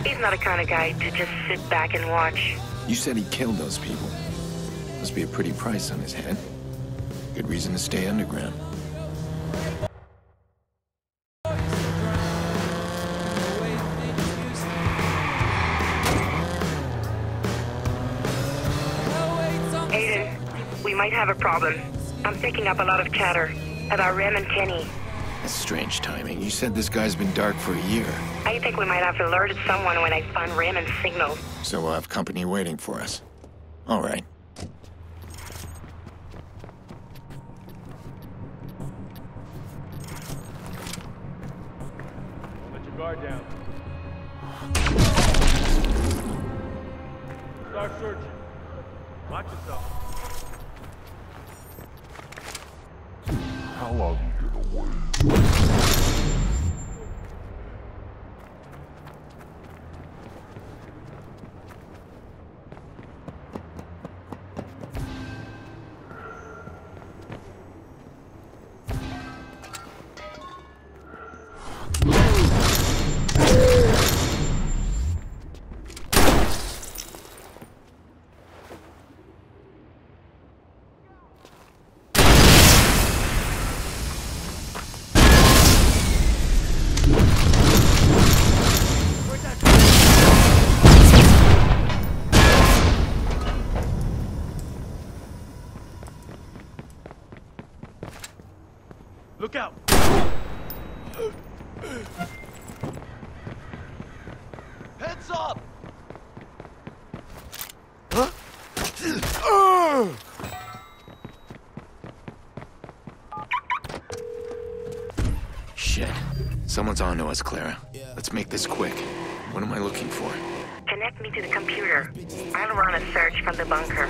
He's not the kind of guy to just sit back and watch. You said he killed those people. Must be a pretty price on his head. Good reason to stay underground. Aiden, we might have a problem. I'm picking up a lot of chatter about Rem and Kenny. That's strange timing. You said this guy's been dark for a year. I think we might have alerted someone when I find Raymond's signal. So we'll have company waiting for us. All right. Let your guard down. Start searching. Watch yourself. How long you gonna wait? Look out! Heads up! Huh? Shit. Someone's on to us, Clara. Let's make this quick. What am I looking for? Connect me to the computer. I'll run a search from the bunker.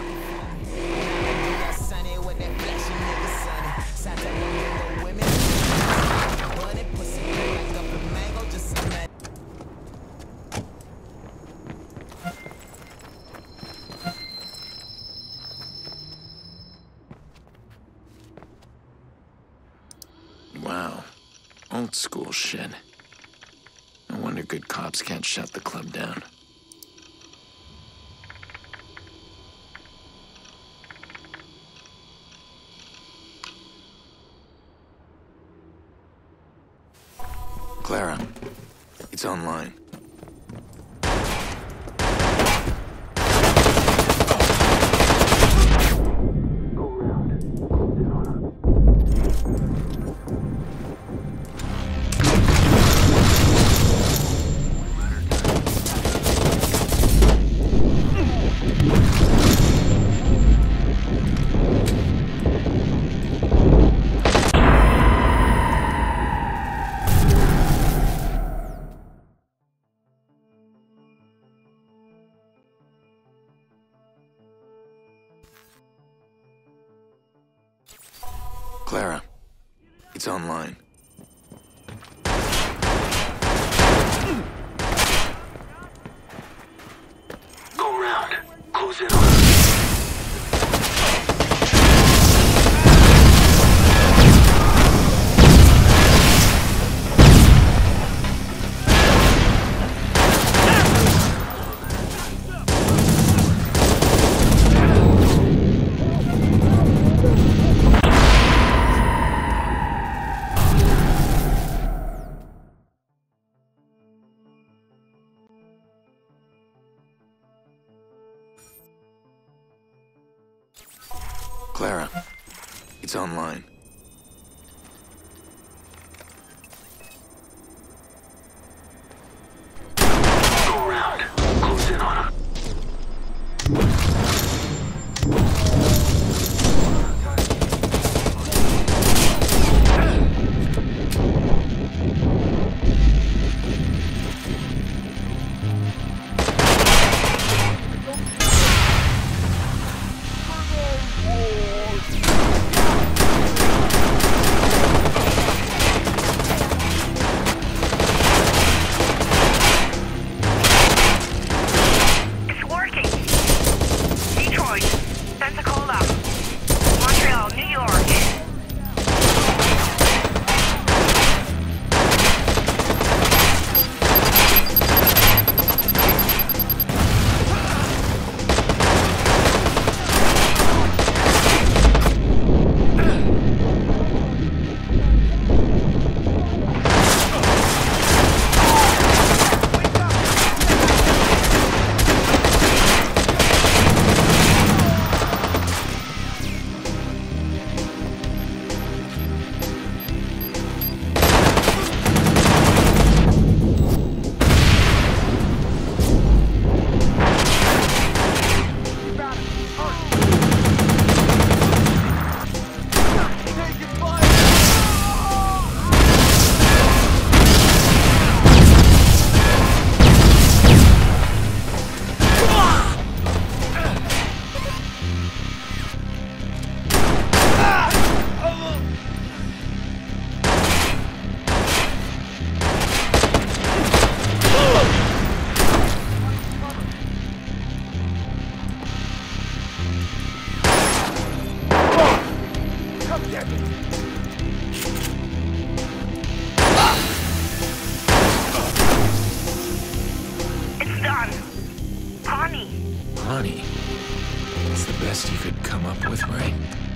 Wow. Old school shit. No wonder good cops can't shut the club down. Clara, it's online. Clara, it's online. Go around. Close in on us. Clara, it's online. Go around. Close in on him. best you could come up with, right?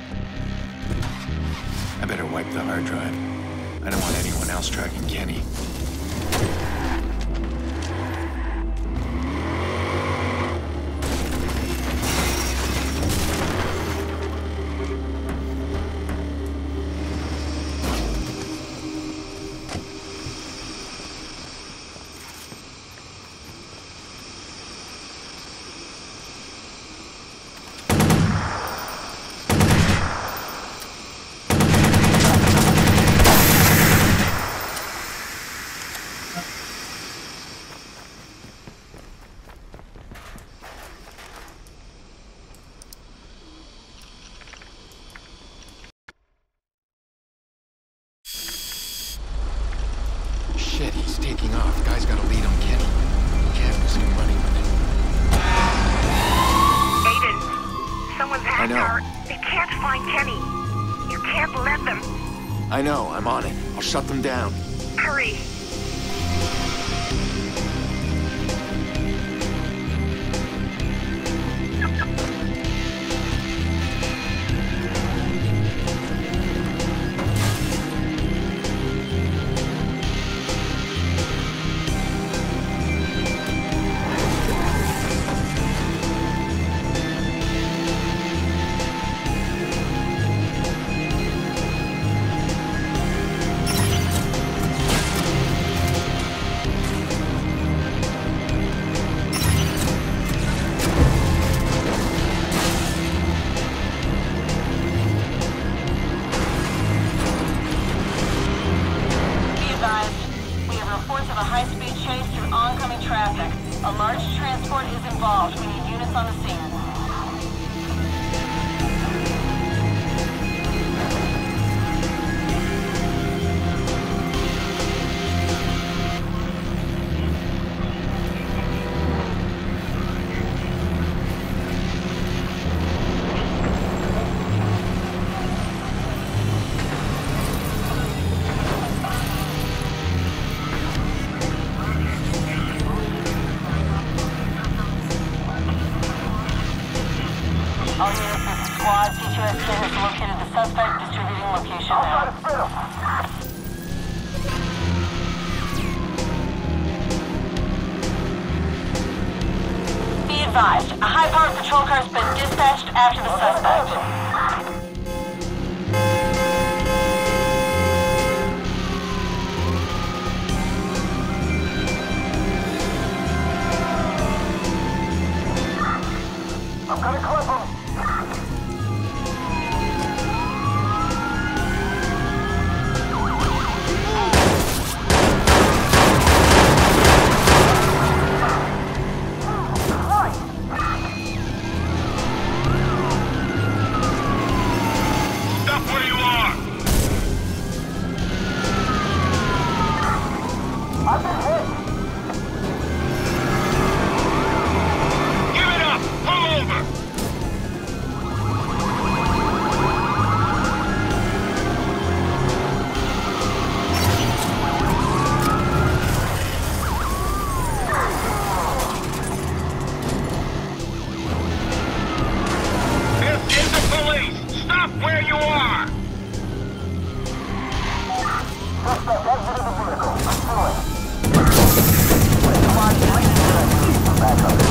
I better wipe the hard drive. I don't want anyone else tracking Kenny. Shit, he's taking off. Guy's got a lead on Kenny. Can't risk him running with it. Aiden, someone's hacked our... They can't find Kenny. You can't let them. I know, I'm on it. I'll shut them down. Hurry. A large transport is involved. We need units on the scene. All units, this is squad. C2S10 has located the suspect, distributing location now. Be advised, a high-powered patrol car has been dispatched after the suspect. I'm gonna clip him. Stop where you are! I've been hit. Give it up! Pull over! This is the police! Stop where you are! Suspect exited the vehicle. Pursuing. Squad 3 is back up.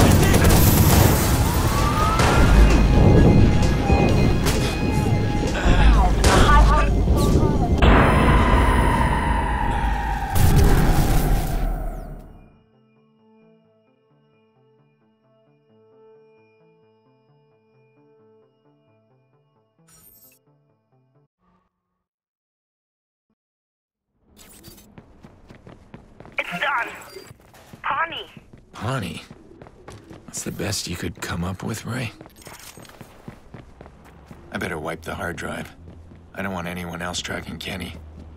It's done. Pawnee. Pawnee? That's the best you could come up with, Ray? I better wipe the hard drive. I don't want anyone else tracking Kenny.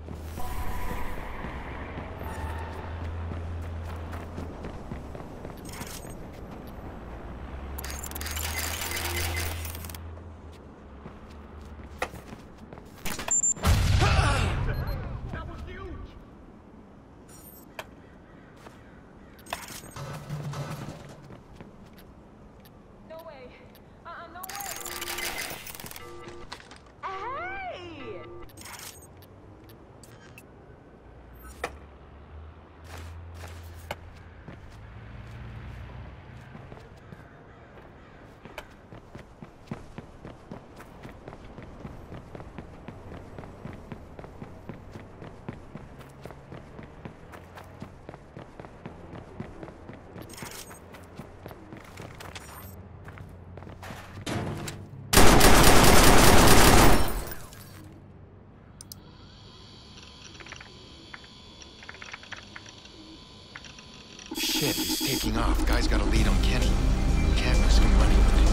That was huge! No way. No way. Shit, he's taking off. Guy's got a lead on Kenny. Can't risk him running with it.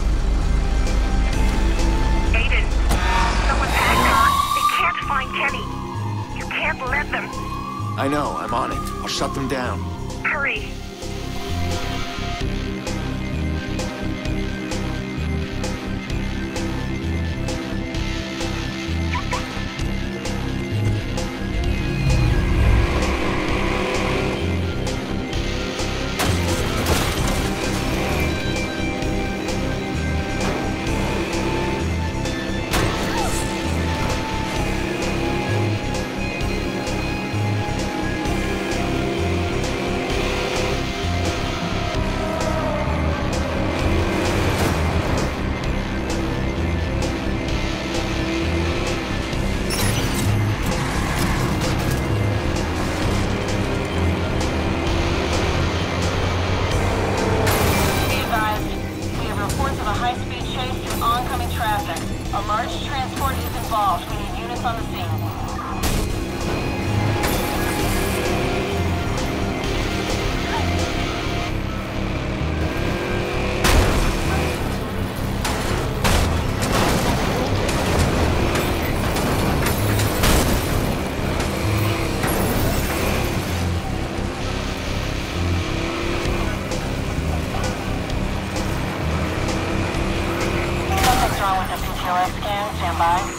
Aiden, someone's hacked her. They can't find Kenny. You can't let them. I know, I'm on it. I'll shut them down. Hurry. A large transport is involved. We need units on the scene. Something's wrong with the PTOS scan. Stand by.